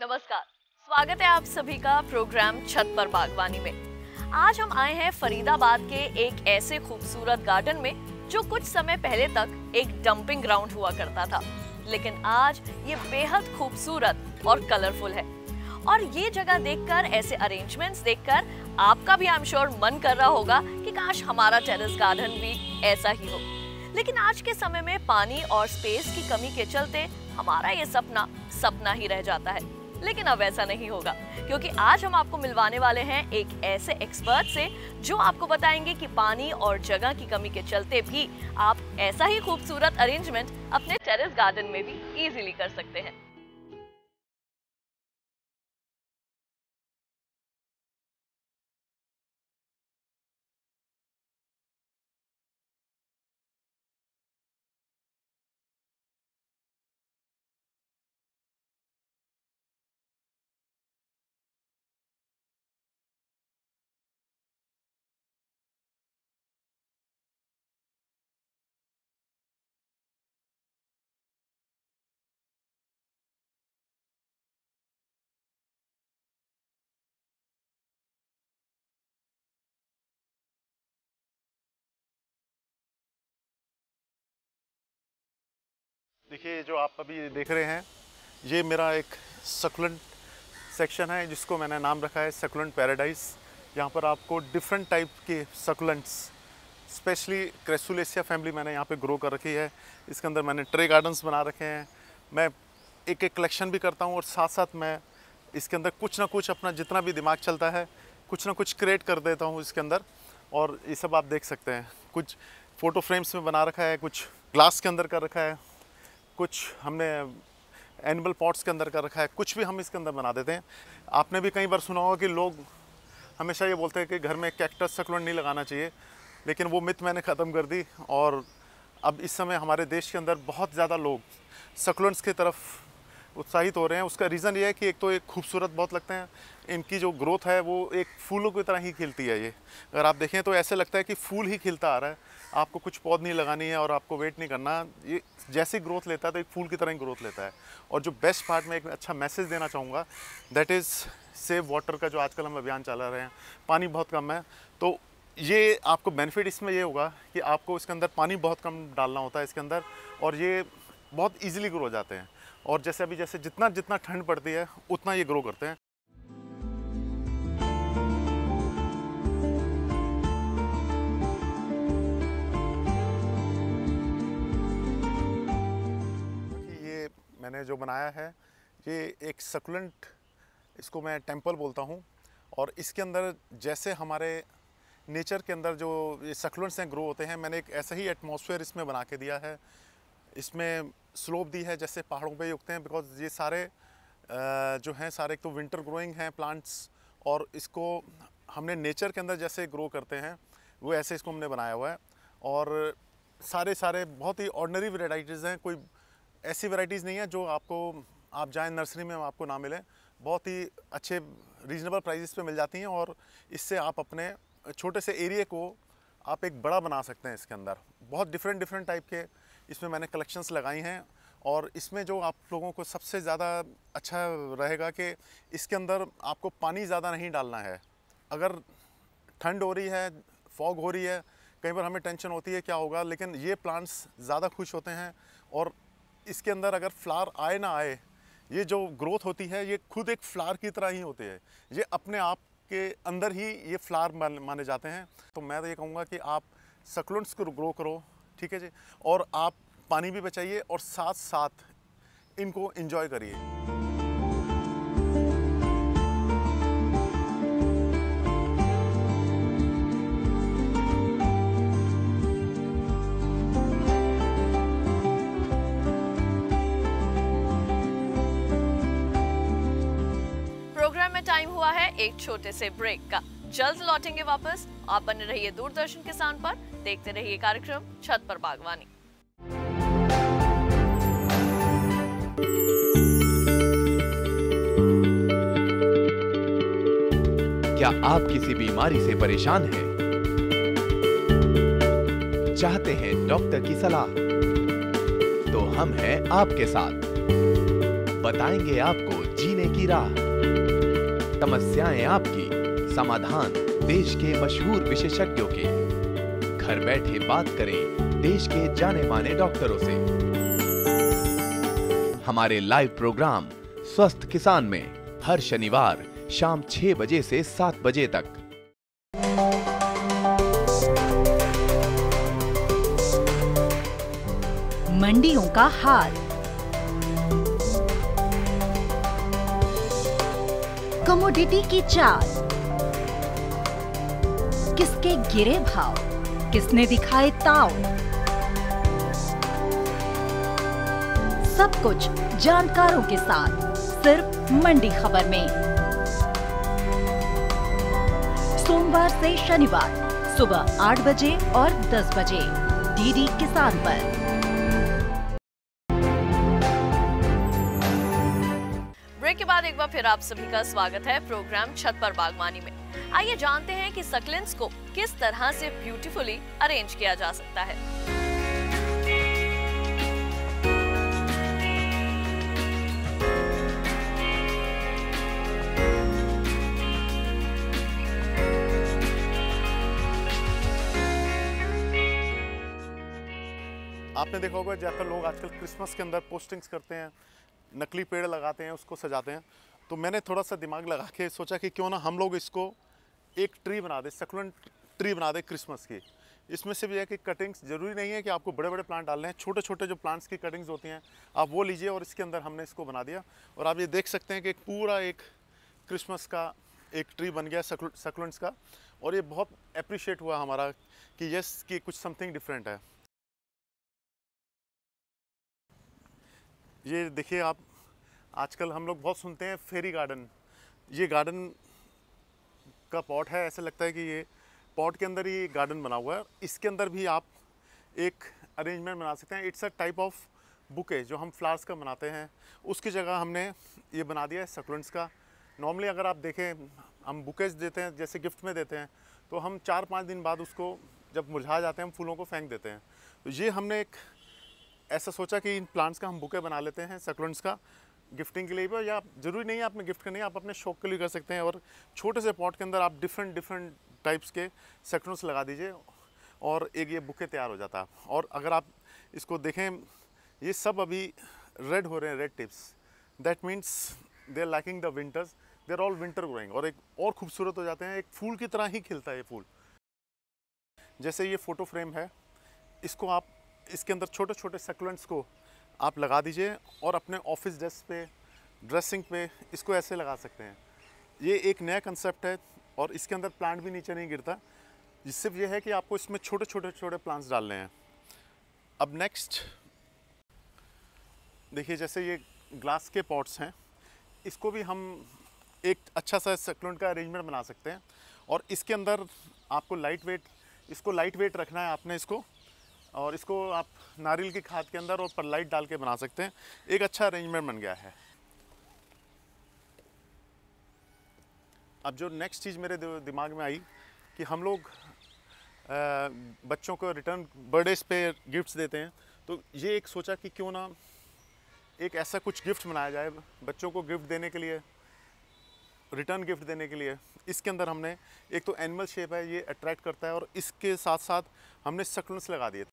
नमस्कार, स्वागत है आप सभी का प्रोग्राम छत पर बागवानी में। आज हम आए हैं फरीदाबाद के एक ऐसे खूबसूरत गार्डन में जो कुछ समय पहले तक एक डंपिंग ग्राउंड हुआ करता था, लेकिन आज ये बेहद खूबसूरत और कलरफुल है। और ये जगह देखकर, ऐसे अरेंजमेंट्स देखकर आपका भी आई एम श्योर मन कर रहा होगा कि काश हमारा टेरेस गार्डन भी ऐसा ही हो। लेकिन आज के समय में पानी और स्पेस की कमी के चलते हमारा ये सपना ही रह जाता है। लेकिन अब ऐसा नहीं होगा, क्योंकि आज हम आपको मिलवाने वाले हैं एक ऐसे एक्सपर्ट से जो आपको बताएंगे कि पानी और जगह की कमी के चलते भी आप ऐसा ही खूबसूरत अरेंजमेंट अपने टेरेस गार्डन में भी इजीली कर सकते हैं। देखिए, जो आप अभी देख रहे हैं ये मेरा एक सकुलेंट सेक्शन है जिसको मैंने नाम रखा है सकुलेंट पैराडाइज। यहाँ पर आपको डिफरेंट टाइप के सकुलेंट्स, स्पेशली क्रेसुलेसिया फैमिली मैंने यहाँ पे ग्रो कर रखी है। इसके अंदर मैंने ट्रे गार्डन्स बना रखे हैं। मैं एक एक कलेक्शन भी करता हूँ और साथ साथ मैं इसके अंदर कुछ ना कुछ अपना जितना भी दिमाग चलता है कुछ ना कुछ क्रिएट कर देता हूँ इसके अंदर। और ये सब आप देख सकते हैं, कुछ फ़ोटो फ्रेम्स में बना रखा है, कुछ ग्लास के अंदर कर रखा है, कुछ हमने एनिमल पॉट्स के अंदर कर रखा है, कुछ भी हम इसके अंदर बना देते हैं। आपने भी कई बार सुना होगा कि लोग हमेशा ये बोलते हैं कि घर में कैक्टस सकुलेंट नहीं लगाना चाहिए, लेकिन वो मिथ मैंने ख़त्म कर दी। और अब इस समय हमारे देश के अंदर बहुत ज़्यादा लोग सकुलेंट्स की तरफ उत्साहित हो रहे हैं। उसका रीज़न ये है कि एक तो ये खूबसूरत बहुत लगते हैं, इनकी जो ग्रोथ है वो एक फूलों की तरह ही खिलती है। ये अगर आप देखें तो ऐसे लगता है कि फूल ही खिलता आ रहा है, आपको कुछ पौध नहीं लगानी है और आपको वेट नहीं करना। ये जैसे ग्रोथ लेता है तो एक फूल की तरह ही ग्रोथ लेता है। और जो बेस्ट पार्ट में एक अच्छा मैसेज देना चाहूँगा, दैट इज़ सेव वाटर का जो आजकल हम अभियान चला रहे हैं। पानी बहुत कम है, तो ये आपको बेनिफिट इसमें ये होगा कि आपको इसके अंदर पानी बहुत कम डालना होता है इसके अंदर, और ये बहुत ईजिली ग्रो हो जाते हैं। और जैसे अभी जैसे जितना जितना ठंड पड़ती है उतना ये ग्रो करते हैं। ये मैंने जो बनाया है ये एक सकुलेंट, इसको मैं टेम्पल बोलता हूँ। और इसके अंदर जैसे हमारे नेचर के अंदर जो ये सकुलेंट्स हैं ग्रो होते हैं, मैंने एक ऐसा ही एटमॉस्फेयर इसमें बना के दिया है। इसमें स्लोप दी है जैसे पहाड़ों पे ही उगते हैं, बिकॉज ये सारे जो हैं सारे एक तो विंटर ग्रोइंग हैं प्लांट्स, और इसको हमने नेचर के अंदर जैसे ग्रो करते हैं वो ऐसे इसको हमने बनाया हुआ है। और सारे बहुत ही ऑर्डिनरी वेराइटीज़ हैं, कोई ऐसी वेराइटीज़ नहीं है जो आप जाएँ नर्सरी में आपको ना मिले। बहुत ही अच्छे रीजनेबल प्राइसेस पे मिल जाती हैं, और इससे आप अपने छोटे से एरिया को आप एक बड़ा बना सकते हैं। इसके अंदर बहुत डिफरेंट टाइप के इसमें मैंने कलेक्शंस लगाई हैं। और इसमें जो आप लोगों को सबसे ज़्यादा अच्छा रहेगा कि इसके अंदर आपको पानी ज़्यादा नहीं डालना है। अगर ठंड हो रही है, फॉग हो रही है, कई बार हमें टेंशन होती है क्या होगा, लेकिन ये प्लांट्स ज़्यादा खुश होते हैं। और इसके अंदर अगर फ्लावर आए ना आए, ये जो ग्रोथ होती है ये खुद एक फ्लावर की तरह ही होती है। ये अपने आप के अंदर ही ये फ्लावर माने जाते हैं। तो मैं तो ये कहूँगा कि आप सकुलेंट्स को ग्रो करो, ठीक है जी, और आप पानी भी बचाइए और साथ साथ इनको एंजॉय करिए। प्रोग्राम में टाइम हुआ है एक छोटे से ब्रेक का। जल्द लौटेंगे वापस। आप बने रहिए दूरदर्शन किसान पर, देखते रहिए कार्यक्रम छत पर बागवानी। क्या आप किसी बीमारी से परेशान हैं? चाहते हैं डॉक्टर की सलाह? तो हम हैं आपके साथ। बताएंगे आपको जीने की की राह। समस्याएं आपकी, समाधान देश के मशहूर विशेषज्ञों के। घर बैठे बात करें देश के जाने माने डॉक्टरों से। हमारे लाइव प्रोग्राम स्वस्थ किसान में हर शनिवार शाम 6 बजे से 7 बजे तक। मंडियों का हाल, कमोडिटी की चाल, किसके गिरे भाव, किसने दिखाए ताव, सब कुछ जानकारों के साथ सिर्फ मंडी खबर में। सोमवार से शनिवार सुबह 8 बजे और 10 बजे डीडी किसान पर। ब्रेक के बाद एक बार फिर आप सभी का स्वागत है प्रोग्राम छत पर बागवानी में। आइए जानते हैं कि सक्लेंट्स को किस तरह से ब्यूटीफुली अरेंज किया जा सकता है। आपने देखा होगा ज़्यादातर लोग आजकल क्रिसमस के अंदर पोस्टिंग्स करते हैं, नकली पेड़ लगाते हैं, उसको सजाते हैं। तो मैंने थोड़ा सा दिमाग लगा के सोचा कि क्यों ना हम लोग इसको एक ट्री बना दें, सक्लेंट ट्री बना दें क्रिसमस की। इसमें से भी है कि कटिंग्स ज़रूरी नहीं है कि आपको बड़े बड़े प्लांट डालने हैं, छोटे छोटे जो प्लांट्स की कटिंग्स होती हैं आप वो लीजिए और इसके अंदर हमने इसको बना दिया। और आप ये देख सकते हैं कि पूरा एक क्रिसमस का एक ट्री बन गया सक्लेंट्स का। और ये बहुत अप्रिशिएट हुआ हमारा कि यस कि कुछ समथिंग डिफरेंट है। ये देखिए आप, आजकल हम लोग बहुत सुनते हैं फेरी गार्डन। ये गार्डन का पॉट है, ऐसा लगता है कि ये पॉट के अंदर ही गार्डन बना हुआ है। इसके अंदर भी आप एक अरेंजमेंट बना सकते हैं। It's a type of bouquet जो हम फ्लावर्स का बनाते हैं, उसकी जगह हमने ये बना दिया है सक्लेंट्स का। नॉर्मली अगर आप देखें हम बुकेज देते हैं, जैसे गिफ्ट में देते हैं, तो हम 4-5 दिन बाद उसको जब मुरझा जाते हैं हम फूलों को फेंक देते हैं। तो ये हमने एक ऐसा सोचा कि इन प्लांट्स का हम बुके बना लेते हैं सक्लेंट्स का, गिफ्टिंग के लिए भी। या ज़रूरी नहीं है आपने गिफ्ट करनी है, आप अपने शौक के लिए कर सकते हैं। और छोटे से पॉट के अंदर आप डिफरेंट टाइप्स के सक्लेंट्स लगा दीजिए और एक ये बुके तैयार हो जाता है। और अगर आप इसको देखें, ये सब अभी रेड हो रहे हैं, red tips. That means they are liking the winters, they are all winter growing. और एक और खूबसूरत हो जाते हैं, एक फूल की तरह ही खिलता है ये फूल। जैसे ये फ़ोटो फ्रेम है, इसको आप इसके अंदर छोटे छोटे सक्लेंट्स को आप लगा दीजिए और अपने ऑफिस डेस्क पे, ड्रेसिंग पे इसको ऐसे लगा सकते हैं। ये एक नया कंसेप्ट है और इसके अंदर प्लांट भी नीचे नहीं गिरता। सिर्फ ये है कि आपको इसमें छोटे छोटे प्लांट्स डालने हैं। अब नेक्स्ट देखिए, जैसे ये ग्लास के पॉट्स हैं, इसको भी हम एक अच्छा सा सक्लेंट का अरेंजमेंट बना सकते हैं। और इसके अंदर आपको इसको लाइट वेट रखना है आपने इसको, और इसको आप नारियल की खाद के अंदर और परलाइट डाल के बना सकते हैं। एक अच्छा अरेंजमेंट बन गया है। अब जो नेक्स्ट चीज़ मेरे दिमाग में आई कि हम लोग बच्चों को रिटर्न बर्थडेज पे गिफ्ट्स देते हैं, तो ये एक सोचा कि क्यों ना एक ऐसा कुछ गिफ्ट बनाया जाए बच्चों को गिफ्ट देने के लिए, रिटर्न गिफ्ट देने के लिए। इसके अंदर हमने एक तो एनिमल शेप है, ये अट्रैक्ट करता है, और इसके साथ साथ हमने सक्लेंट्स लगा दिए।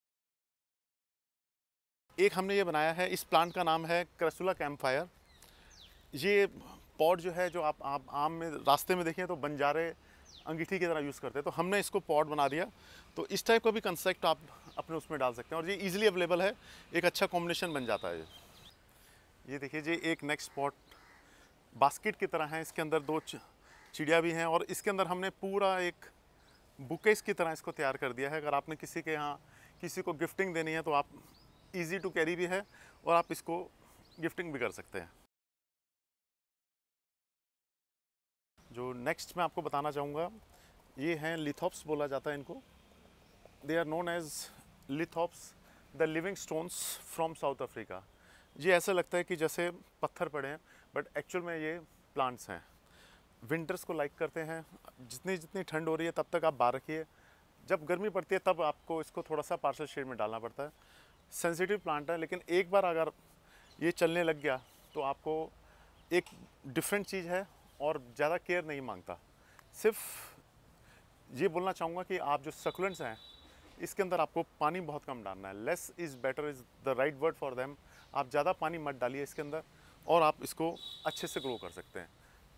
एक हमने ये बनाया है, इस प्लांट का नाम है क्रैसुला कैम्पफायर। ये पॉट जो है, जो आप आम में रास्ते में देखें तो बंजारे अंगीठी की तरह यूज़ करते हैं, तो हमने इसको पॉट बना दिया। तो इस टाइप का भी कंसेप्ट आप अपने उसमें डाल सकते हैं और ये इजीली अवेलेबल है, एक अच्छा कॉम्बिनेशन बन जाता है। ये देखिए जी, एक नेक्स्ट पॉट बास्केट की तरह है, इसके अंदर 2 चिड़िया भी हैं और इसके अंदर हमने पूरा एक बुकेस की तरह इसको तैयार कर दिया है। अगर आपने किसी के यहाँ किसी को गिफ्टिंग देनी है तो आप इजी टू कैरी भी है और आप इसको गिफ्टिंग भी कर सकते हैं। जो नेक्स्ट मैं आपको बताना चाहूँगा, ये हैं लिथोप्स बोला जाता है इनको। They are known as lithops, the living stones from South Africa. ये ऐसा लगता है कि जैसे पत्थर पड़े हैं, बट एक्चुअल में ये प्लांट्स हैं। विंटर्स को लाइक करते हैं, जितनी जितनी ठंड हो रही है तब तक आप बाहर रखिए, जब गर्मी पड़ती है तब आपको इसको थोड़ा सा पार्शियल शेड में डालना पड़ता है। सेंसिटिव प्लांट है, लेकिन एक बार अगर ये चलने लग गया तो आपको एक डिफरेंट चीज़ है और ज़्यादा केयर नहीं मांगता। सिर्फ ये बोलना चाहूँगा कि आप जो सकुलेंट्स हैं इसके अंदर आपको पानी बहुत कम डालना है। Less is better is the right word for them. आप ज़्यादा पानी मत डालिए इसके अंदर और आप इसको अच्छे से ग्रो कर सकते हैं।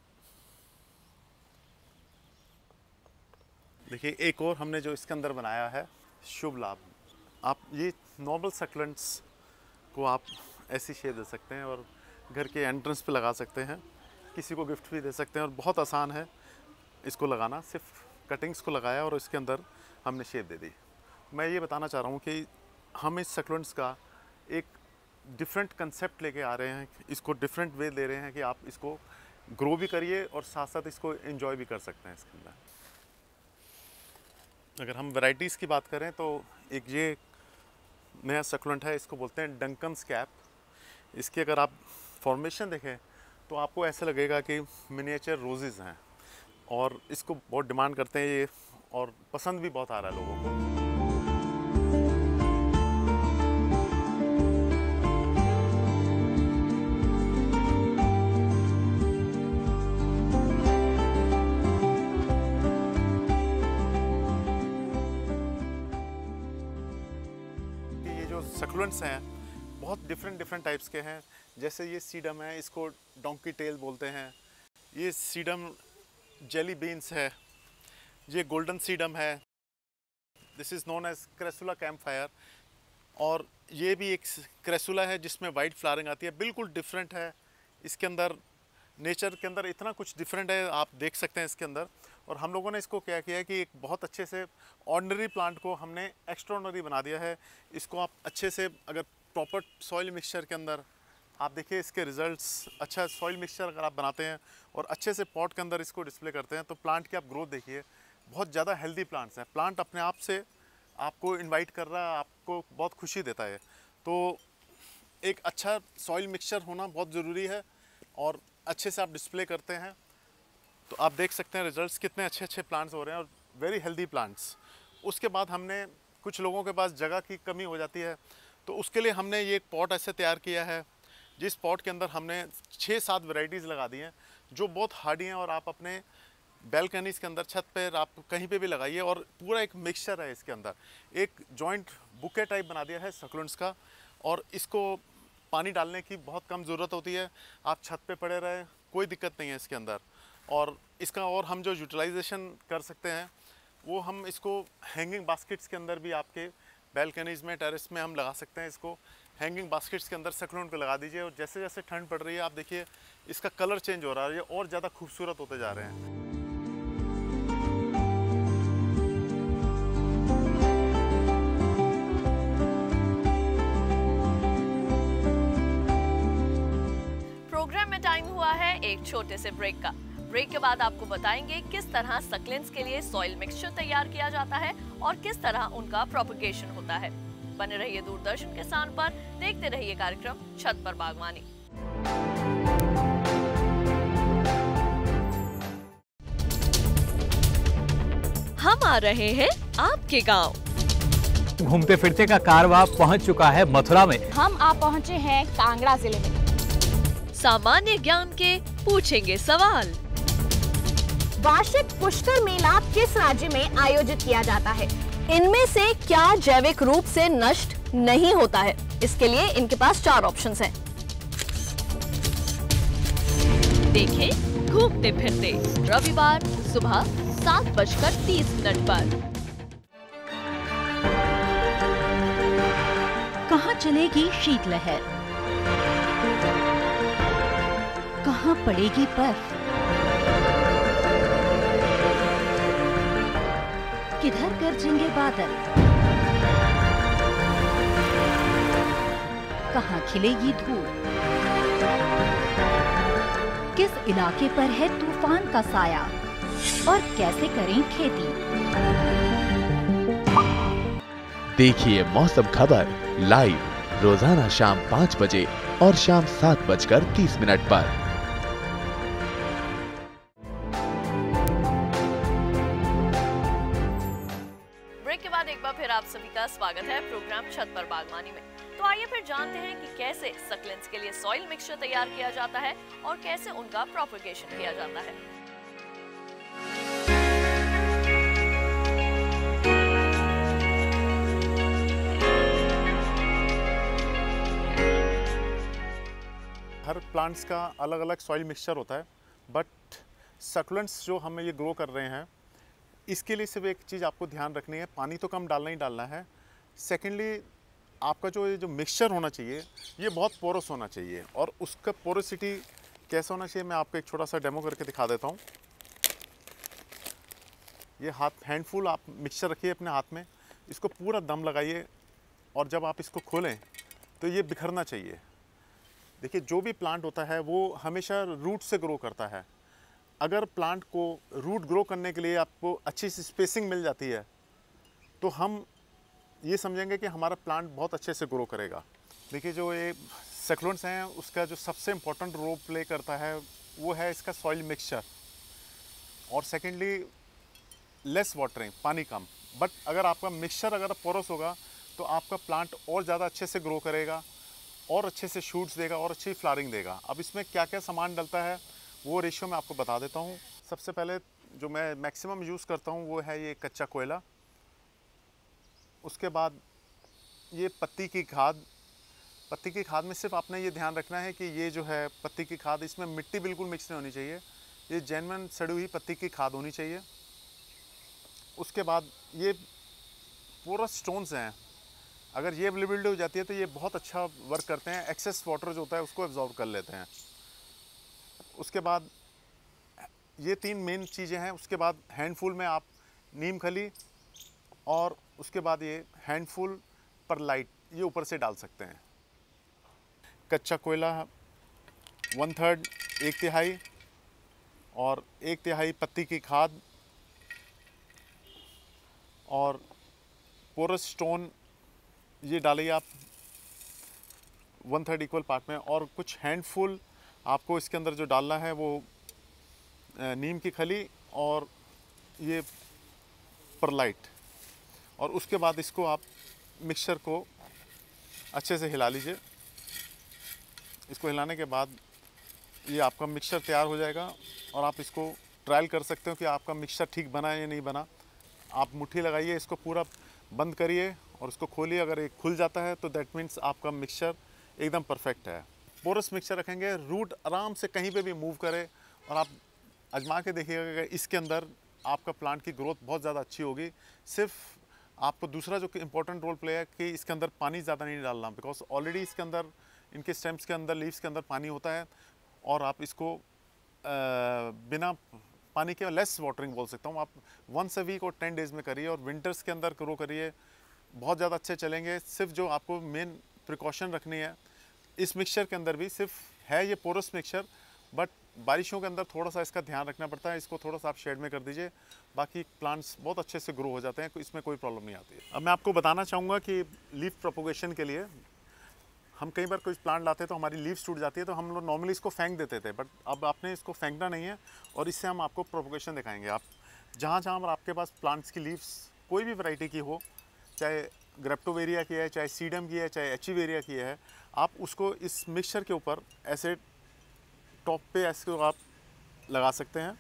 देखिए एक और हमने जो इसके अंदर बनाया है शुभ लाभ। आप ये नॉर्मल सकुलेंट्स को आप ऐसी शेप दे सकते हैं और घर के एंट्रेंस पे लगा सकते हैं, किसी को गिफ्ट भी दे सकते हैं और बहुत आसान है इसको लगाना। सिर्फ कटिंग्स को लगाया और इसके अंदर हमने शेप दे दी। मैं ये बताना चाह रहा हूँ कि हम इस सकुलेंट्स का एक डिफरेंट कंसेप्ट लेके आ रहे हैं, इसको डिफरेंट वे दे रहे हैं कि आप इसको ग्रो भी करिए और साथ साथ इसको एंजॉय भी कर सकते हैं इसके अंदर। अगर हम वैरायटीज़ की बात करें तो एक ये नया सकुलेंट है, इसको बोलते हैं डंकन्स कैप। इसकी अगर आप फॉर्मेशन देखें तो आपको ऐसा लगेगा कि मिनिएचर रोजेज़ हैं और इसको बहुत डिमांड करते हैं ये और पसंद भी बहुत आ रहा है लोगों को। सकुलेंट्स हैं बहुत डिफरेंट टाइप्स के हैं। जैसे ये सीडम है, इसको डोंकी टेल बोलते हैं। ये सीडम जेली बीन्स है। ये गोल्डन सीडम है, this is known as crassula campfire. और ये भी एक क्रेसुला है जिसमें वाइट फ्लावरिंग आती है, बिल्कुल डिफरेंट है। इसके अंदर नेचर के अंदर इतना कुछ डिफरेंट है, आप देख सकते हैं इसके अंदर। और हम लोगों ने इसको क्या किया है कि एक बहुत अच्छे से ऑर्डिनरी प्लांट को हमने एक्स्ट्राऑर्डिनरी बना दिया है। इसको आप अच्छे से अगर प्रॉपर सॉइल मिक्सचर के अंदर आप देखिए इसके रिजल्ट्स। अच्छा सॉइल मिक्सचर अगर आप बनाते हैं और अच्छे से पॉट के अंदर इसको डिस्प्ले करते हैं तो प्लांट की आप ग्रोथ देखिए, बहुत ज़्यादा हेल्दी प्लांट्स हैं। प्लांट अपने आप से आपको इन्वाइट कर रहा है, आपको बहुत खुशी देता है। तो एक अच्छा सॉइल मिक्सचर होना बहुत ज़रूरी है और अच्छे से आप डिस्प्ले करते हैं तो आप देख सकते हैं रिजल्ट्स कितने अच्छे प्लांट्स हो रहे हैं और वेरी हेल्दी प्लांट्स। उसके बाद हमने कुछ लोगों के पास जगह की कमी हो जाती है तो उसके लिए हमने ये एक पॉट ऐसे तैयार किया है जिस पॉट के अंदर हमने 6-7 वैरायटीज़ लगा दी हैं जो बहुत हार्डी हैं और आप अपने बैल्कनीज़ के अंदर छत पर आप कहीं पे भी लगाइए। और पूरा एक मिक्सचर है इसके अंदर, एक जॉइंट बुके टाइप बना दिया है सकुलेंट्स का। और इसको पानी डालने की बहुत कम ज़रूरत होती है, आप छत पे पड़े रहे कोई दिक्कत नहीं है इसके अंदर। और इसका और हम जो यूटिलाइजेशन कर सकते हैं वो हम इसको हैंगिंग बास्केट्स के अंदर भी आपके बैल्कनीज़ में टेरेस में हम लगा सकते हैं। इसको हैंगिंग बास्केट्स के अंदर सकुलेंट को लगा दीजिए और जैसे जैसे ठंड पड़ रही है आप देखिए इसका कलर चेंज हो रहा है, ये और ज़्यादा खूबसूरत होते जा रहे हैं। प्रोग्राम में टाइम हुआ है एक छोटे से ब्रेक का। ब्रेक के बाद आपको बताएंगे किस तरह सकुलेंट्स के लिए सॉइल मिक्सचर तैयार किया जाता है और किस तरह उनका प्रोपगेशन होता है। बने रहिए दूरदर्शन किसान पर, देखते रहिए कार्यक्रम छत पर बागवानी। हम आ रहे हैं आपके गांव। घूमते फिरते का कारवां पहुंच चुका है मथुरा में। हम आप पहुंचे हैं कांगड़ा जिले में। सामान्य ज्ञान के पूछेंगे सवाल। वार्षिक पुष्कर मेला किस राज्य में आयोजित किया जाता है? इनमें से क्या जैविक रूप से नष्ट नहीं होता है? इसके लिए इनके पास 4 ऑप्शंस हैं। देखें घूमते फिरते रविवार सुबह 7:30 पर। कहाँ चलेगी शीतलहर, कहाँ पड़ेगी बर्फ, किधर गरजेंगे बादल, कहाँ खिलेगी धूप, किस इलाके पर है तूफान का साया और कैसे करें खेती। देखिए मौसम खबर लाइव रोजाना शाम 5 बजे और शाम 7:30 पर। ब्रेक के बाद एक बार फिर आप सभी का स्वागत है प्रोग्राम छत पर बागवानी में। तो आइए फिर जानते हैं कि कैसे सक्लेंट्स के लिए सॉइल मिक्सचर तैयार किया जाता है और कैसे उनका प्रोपगेशन किया जाता है। हर प्लांट्स का अलग अलग सॉइल मिक्सचर होता है, बट सक्लेंट्स जो हम ये ग्रो कर रहे हैं इसके लिए सिर्फ एक चीज़ आपको ध्यान रखनी है, पानी तो कम डालना ही डालना है। सेकेंडली आपका जो मिक्सचर होना चाहिए ये बहुत पोरस होना चाहिए, और उसका पोरोसिटी कैसा होना चाहिए मैं आपको एक छोटा सा डेमो करके दिखा देता हूँ। ये हैंडफुल आप मिक्सचर रखिए अपने हाथ में, इसको पूरा दम लगाइए और जब आप इसको खोलें तो ये बिखरना चाहिए। देखिए जो भी प्लांट होता है वो हमेशा रूट से ग्रो करता है। अगर प्लांट को रूट ग्रो करने के लिए आपको अच्छी सी स्पेसिंग मिल जाती है तो हम ये समझेंगे कि हमारा प्लांट बहुत अच्छे से ग्रो करेगा। देखिए जो ये सक्लेंट्स हैं उसका जो सबसे इम्पोर्टेंट रोल प्ले करता है वो है इसका सॉइल मिक्सचर, और सेकेंडली लेस वाटरिंग, पानी कम। बट अगर आपका मिक्सचर अगर पोरस होगा तो आपका प्लांट और ज़्यादा अच्छे से ग्रो करेगा और अच्छे से शूट्स देगा और अच्छी फ्लावरिंग देगा। अब इसमें क्या क्या सामान डलता है वो रेशियो मैं आपको बता देता हूँ। सबसे पहले जो मैं मैक्सिमम यूज़ करता हूँ वो है ये कच्चा कोयला, उसके बाद ये पत्ती की खाद। पत्ती की खाद में सिर्फ आपने ये ध्यान रखना है कि ये जो है पत्ती की खाद, इसमें मिट्टी बिल्कुल मिक्स नहीं होनी चाहिए, ये जेन्युइन सड़ी हुई पत्ती की खाद होनी चाहिए। उसके बाद ये पोरस स्टोन्स हैं, अगर ये अवेलेबिलिटी हो जाती है तो ये बहुत अच्छा वर्क करते हैं, एक्सेस वाटर जो होता है उसको एब्जॉर्ब कर लेते हैं। उसके बाद ये 3 मेन चीज़ें हैं। उसके बाद हैंडफुल में आप नीम खली और उसके बाद ये हैंडफुल परलाइट ये ऊपर से डाल सकते हैं। कच्चा कोयला 1/3, 1/3 और 1/3 पत्ती की खाद और पोरस स्टोन ये डालिए आप 1/3 इक्वल पार्ट में, और कुछ हैंडफुल आपको इसके अंदर जो डालना है वो नीम की खली और ये परलाइट। और उसके बाद इसको आप मिक्सचर को अच्छे से हिला लीजिए। इसको हिलाने के बाद ये आपका मिक्सचर तैयार हो जाएगा और आप इसको ट्रायल कर सकते हो कि आपका मिक्सचर ठीक बना है या नहीं बना। आप मुट्ठी लगाइए, इसको पूरा बंद करिए और उसको खोलिए। अगर ये खुल जाता है तो दैट मीन्स आपका मिक्सचर एकदम परफेक्ट है। पोरस मिक्सचर रखेंगे, रूट आराम से कहीं पे भी मूव करे, और आप आजमा के देखिएगा कि इसके अंदर आपका प्लांट की ग्रोथ बहुत ज़्यादा अच्छी होगी। सिर्फ आपको दूसरा जो इम्पोर्टेंट रोल प्ले है कि इसके अंदर पानी ज़्यादा नहीं डालना, बिकॉज ऑलरेडी इसके अंदर इनके स्टेम्स के अंदर, लीव्स के अंदर पानी होता है, और आप इसको बिना पानी के लेस वाटरिंग बोल सकता हूँ, आप 1 वीक और 10 डेज़ में करिए और विंटर्स के अंदर ग्रो करिए, बहुत ज़्यादा अच्छे चलेंगे। सिर्फ जो आपको मेन प्रिकॉशन रखनी है इस मिक्सचर के अंदर भी सिर्फ है ये पोरस मिक्सचर, बट बारिशों के अंदर थोड़ा सा इसका ध्यान रखना पड़ता है। इसको थोड़ा सा आप शेड में कर दीजिए, बाकी प्लांट्स बहुत अच्छे से ग्रो हो जाते हैं, इसमें कोई प्रॉब्लम नहीं आती है। अब मैं आपको बताना चाहूँगा कि लीफ प्रोपोगेशन के लिए हम कई बार कोई प्लांट लाते हैं तो हमारी लीव्स टूट जाती है, तो हम लोग नॉर्मली इसको फेंक देते थे, बट अब आपने इसको फेंकना नहीं है और इससे हम आपको प्रोपोगेशन दिखाएंगे। आप जहाँ आपके पास प्लांट्स की लीव्स कोई भी वैरायटी की हो, चाहे ग्रेप्टोवेरिया की है, चाहे सीडम की है, चाहे एचीवेरिया की है, आप उसको इस मिक्सचर के ऊपर ऐसे टॉप पे ऐसे आप लगा सकते हैं।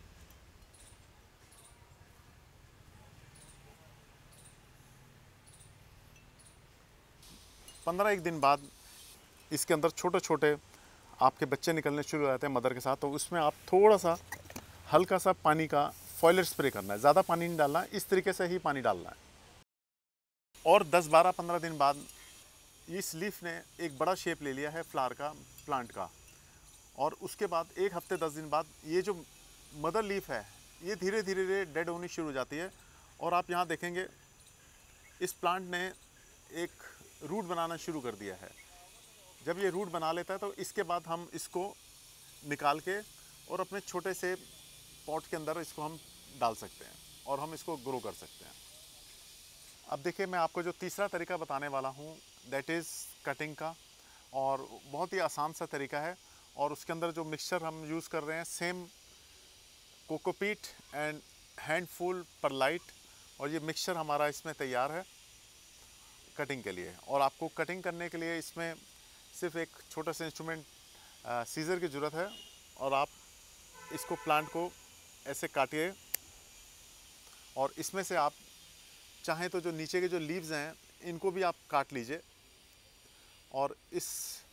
एक दिन बाद इसके अंदर छोटे छोटे आपके बच्चे निकलने शुरू हो जाते हैं मदर के साथ, तो उसमें आप थोड़ा सा हल्का सा पानी का फॉइलर स्प्रे करना है, ज़्यादा पानी नहीं डालना, इस तरीके से ही पानी डालना है। और 10-12-15 दिन बाद इस लीफ ने एक बड़ा शेप ले लिया है फ्लावर का, प्लांट का, और उसके बाद 1 हफ्ते 10 दिन बाद ये जो मदर लीफ है ये धीरे धीरे डेड होनी शुरू हो जाती है, और आप यहाँ देखेंगे इस प्लांट ने एक रूट बनाना शुरू कर दिया है। जब ये रूट बना लेता है तो इसके बाद हम इसको निकाल के और अपने छोटे से पॉट के अंदर इसको हम डाल सकते हैं और हम इसको ग्रो कर सकते हैं। अब देखिए मैं आपको जो तीसरा तरीका बताने वाला हूँ दैट इज़ कटिंग का, और बहुत ही आसान सा तरीका है, और उसके अंदर जो मिक्सचर हम यूज़ कर रहे हैं same cocopeat and handful perlite, और ये मिक्सचर हमारा इसमें तैयार है। कटिंग के लिए। और आपको कटिंग करने के लिए इसमें सिर्फ एक छोटा सा इंस्ट्रूमेंट सीजर की ज़रूरत है, और आप इसको प्लांट को ऐसे काटिए, और इसमें से आप चाहें तो जो नीचे के जो लीव्स हैं इनको भी आप काट लीजिए, और इस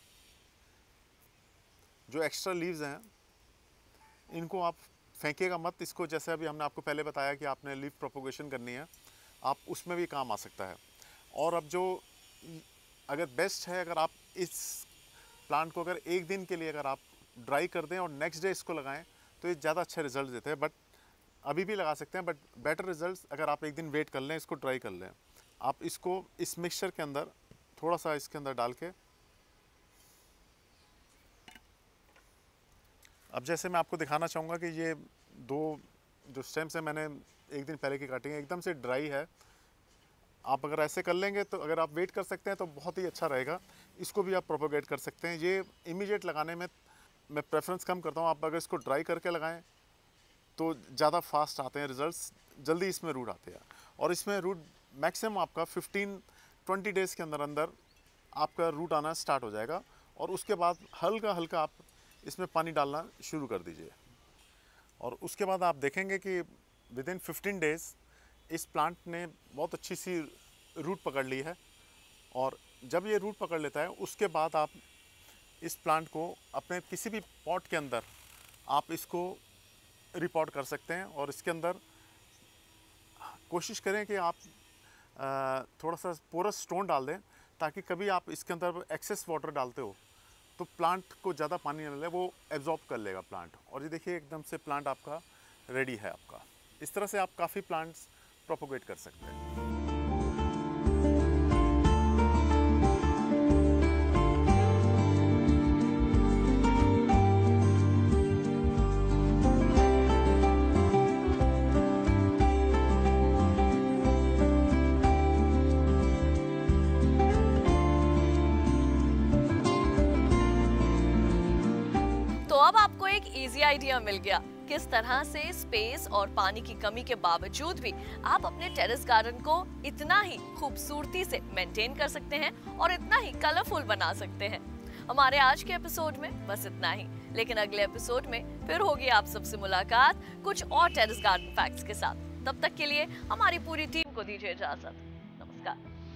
जो एक्स्ट्रा लीव्स हैं इनको आप फेंकिएगा मत इसको। जैसे अभी हमने आपको पहले बताया कि आपने लीफ प्रोपोगेशन करनी है, आप उसमें भी काम आ सकता है। और अब जो अगर बेस्ट है, अगर आप इस प्लांट को अगर एक दिन के लिए अगर आप ड्राई कर दें और नेक्स्ट डे इसको लगाएं तो ये ज़्यादा अच्छे रिजल्ट देते हैं। बट अभी भी लगा सकते हैं, बट बेटर रिजल्ट्स अगर आप एक दिन वेट कर लें, इसको ड्राई कर लें। आप इसको इस मिक्सचर के अंदर थोड़ा सा इसके अंदर डाल के, अब जैसे मैं आपको दिखाना चाहूँगा कि ये दो जो स्टेम्स हैं मैंने एक दिन पहले की काटी हैं, एकदम से ड्राई है। आप अगर ऐसे कर लेंगे तो अगर आप वेट कर सकते हैं तो बहुत ही अच्छा रहेगा। इसको भी आप प्रोपोगेट कर सकते हैं। ये इमीडिएट लगाने में मैं प्रेफरेंस कम करता हूँ। आप अगर इसको ड्राई करके लगाएं तो ज़्यादा फास्ट आते हैं रिजल्ट्स, जल्दी इसमें रूट आते हैं। और इसमें रूट मैक्सिमम आपका 15-20 डेज़ के अंदर अंदर आपका रूट आना स्टार्ट हो जाएगा। और उसके बाद हल्का हल्का आप इसमें पानी डालना शुरू कर दीजिए, और उसके बाद आप देखेंगे कि विदिन 15 डेज़ इस प्लांट ने बहुत अच्छी सी रूट पकड़ ली है। और जब ये रूट पकड़ लेता है उसके बाद आप इस प्लांट को अपने किसी भी पॉट के अंदर आप इसको रिपोर्ट कर सकते हैं। और इसके अंदर कोशिश करें कि आप थोड़ा सा पोरस स्टोन डाल दें, ताकि कभी आप इसके अंदर एक्सेस वाटर डालते हो तो प्लांट को ज़्यादा पानी न मिले, वो एब्जॉर्ब कर लेगा प्लांट। और ये देखिए एकदम से प्लांट आपका रेडी है आपका। इस तरह से आप काफ़ी प्लांट्स प्रोपोगेट कर सकते हैं। तो अब आपको एक इजी आइडिया मिल गया किस तरह से स्पेस और पानी की कमी के बावजूद भी आप अपने टेरेस गार्डन को इतना ही खूबसूरती से मेंटेन कर सकते हैं और इतना ही कलरफुल बना सकते हैं। हमारे आज के एपिसोड में बस इतना ही, लेकिन अगले एपिसोड में फिर होगी आप सबसे मुलाकात कुछ और टेरेस गार्डन फैक्ट्स के साथ। तब तक के लिए हमारी पूरी टीम को दीजिए इजाजत। नमस्कार।